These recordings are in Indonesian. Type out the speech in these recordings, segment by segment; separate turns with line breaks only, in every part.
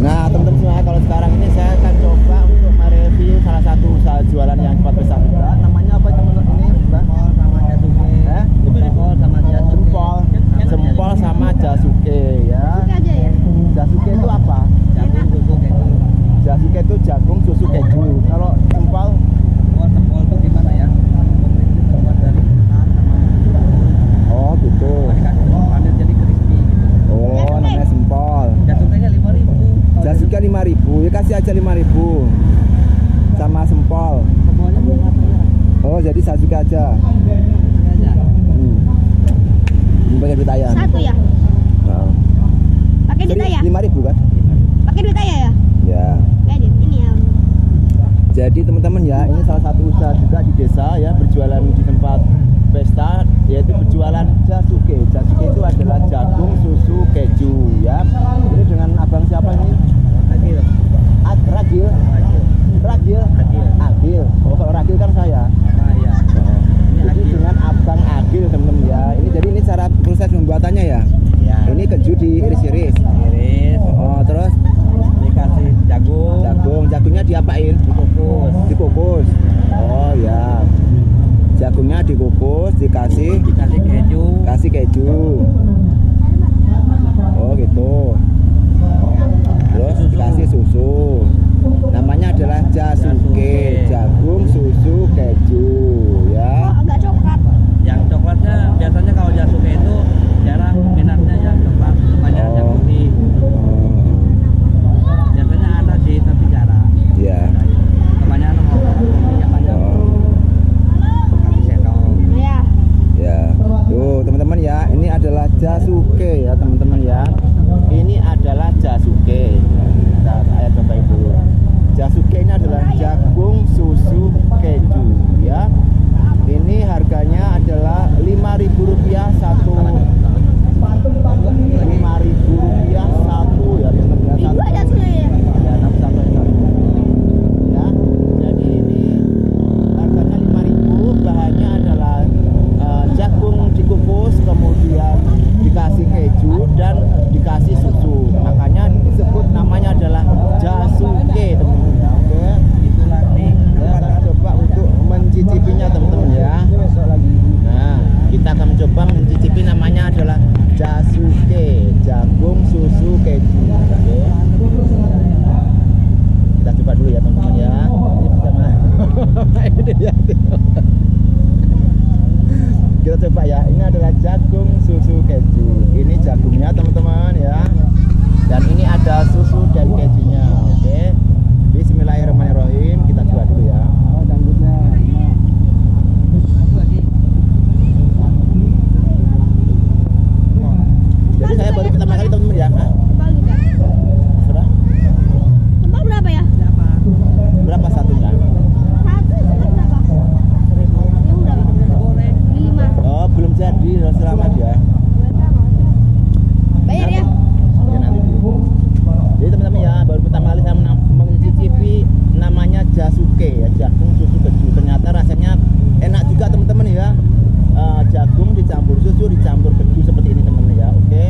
Nah teman-teman semua, kalau sekarang ini saya akan coba untuk mereview salah satu usaha jualan yang cepat besar juga. Namanya apa teman-teman ini, Mbak? Sempol sama jasuke ya. Jasuke itu apa? Jasuke itu jagung susu keju. Kalau sempol?
Sempol itu gimana ya?
Oh gitu.
Panen jadi crispy.
Oh namanya sempol.
Jasukenya 5.000.
Jasuke 5.000, ya kasih aja 5.000 sama sempol.
Semuanya belum matang ya.
Oh jadi jasuke aja. Ini pakai duit ayam.
Satu ya? Pakai duit ayam?
5.000 kan?
Pakai duit ayam ya?
Ya.
Kayak ini ya.
Jadi teman-teman ya, ini salah satu usaha juga di desa ya, berjualan di tempat pesta, yaitu berjualan jasuke. Jasuke itu adalah jagung susu keju ya. Ini dengan abang siapa ini?
Agil.
Ragil. Ragil. Agil. Oh kalau Ragil kan saya.
Nah, ya.
Jadi dengan abang Agil teman-teman ya. Ini jadi ini cara proses pembuatannya ya.
Ya.
Ini keju diiris-iris.
Iris.
Oh terus
Dikasih jagung.
jagungnya diapain?
Dikukus.
Dikukus. Oh ya. Jagungnya dikukus, dikasih
keju.
kasih keju. Oh gitu. Terus dikasih susu. Namanya adalah jasuke, jagung susu keju ya.
Oh, agak coklat.
Yang coklatnya biasanya kalau jasuke itu jarang minatnya yang coklat, banyak yang putih. Biasanya ada sih tapi jarang.
Iya.
Kebanyakan orang putih yang banyak. Kasih sendok.
Ya.
Ya. Tuh teman-teman ya, ini adalah jasuke ya teman-teman ya. Ini adalah jasuke. Saya coba itu. Jasuke ini adalah jagung susu keju ya. Ini harganya adalah Rp5.000 satu. Rp5.000 satu ya teman-teman ya.
Minggu ada sudah ya?
Ya, satu. Ya. Jadi ini harganya 5.000, bahannya adalah jagung dikukus, kemudian dikasih keju dan dikasih susu. Makanya disebut namanya adalah jasuke teman-teman ya. Oke.
Itulah nih.
Ya, kita coba untuk mencicipinya teman-teman ya. Nah, kita akan mencoba mencicipi, namanya adalah jasuke, jagung susu keju. Oke. Kita coba dulu ya teman-teman ya. Ini bersama ini ya. Kita coba ya. Ini adalah jagung susu keju. Ini jagungnya teman-teman ya. Dan ini ada susu dan kejunya. Oke. Bismillahirrahmanirrahim. Kita coba dulu ya.
Oh, dangdutnya.
Jadi saya baru pertama kali teman-teman ya.
Sempol juga.
Sudah?
Sempol berapa ya?
Siapa?
Berapa satunya?
Satu berapa? Yang berapa?
Goreng.
5.
Oh, belum jadi. Selamat ya.
Bayar ya?
Ya nanti dulu. Jadi teman-teman ya, baru pertama kali saya mencicipi namanya jasuke ya, jagung susu keju. Ternyata rasanya enak juga teman-teman ya. Jagung dicampur susu, dicampur keju seperti ini teman-teman ya. Oke.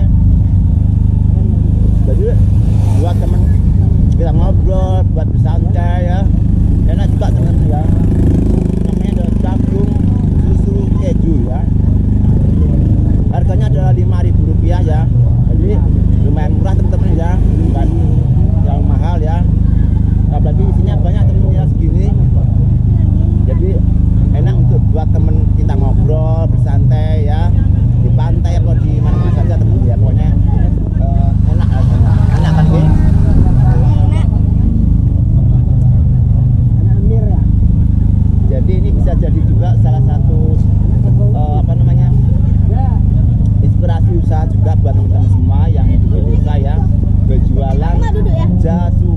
Jadi buat teman kita ngobrol, buat bersantai ya, enak juga teman-teman ya. Namanya adalah jagung susu keju ya. Harganya adalah Rp5.000 ya. Jadi lumayan murah teman-teman ya, bukan yang mahal ya. Apalagi isinya banyak teman-teman ya, segini. Jadi enak untuk buat temen kita ngobrol bersantai ya, di pantai atau di mana-mana saja teman-teman ya. Pokoknya enak kan Ki?
Enak.
Jadi ini bisa jadi juga salah satu inspirasi usaha juga buat teman-teman semua yang di desa ya, berjualan
Duduk ya?
jasuke